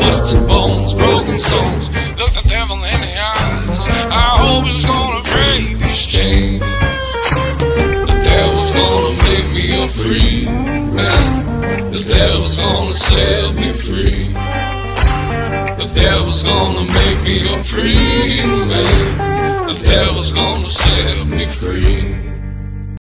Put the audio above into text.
twisted bones, broken souls. Look the devil in the eyes. I hope it's gonna break these chains. The devil's gonna make me a free man. The devil's gonna set me free. The devil's gonna make me a free man. The devil's gonna set me free.